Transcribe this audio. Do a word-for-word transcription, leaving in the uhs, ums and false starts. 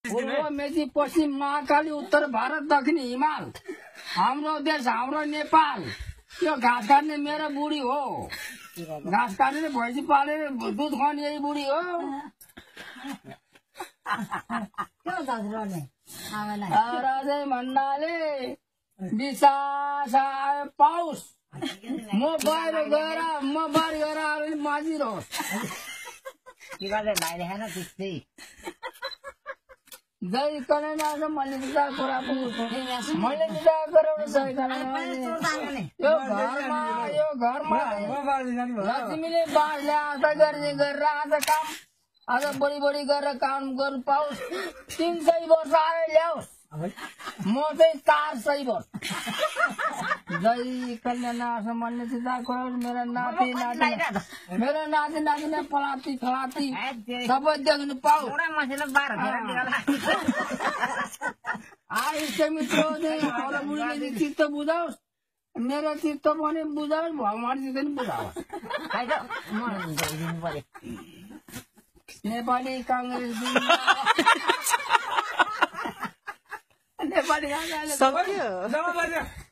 पूर्व मेची पश्चिम महाकाली उत्तर भारत दक्षिण हिमाल हाम्रो देश हाम्रो नेपाल यो घाँस काट्ने मेरो बुढी हो घाँस काटेर भैँसी पालेर दुध खुवाउने यही बुढी हो राजै भन्नाले विश्वास आयो पाउस म बाहिर गएर म बाहिर गएर आएर माझिरहोस् जय कन्या मैले विचार कुरा मैले विचार गराउन सकेन यो घरमा यो घरमा लक्ष्मीले बाँसले आशा गर्ने गरेर आज काम आज बढी बढी गरेर काम गर्नु पाओस् तीन सय वर्ष आयो ल्याओस् म चाहिँ चार सय वर्ष जय कन्या सम्मान्य चिता मेरो नाति नाति मेरो नाति नातिना पलाती खलाती सबै देख्नु पाऊ आइष्ट मित्र हाउला बुढीले चित्त बुझाओस् मेरो चित्त पनि बुझाओस् भगवान चित्त पनि बुझाओस् नेपाली कांग्रेस नेपाली कांग्रेस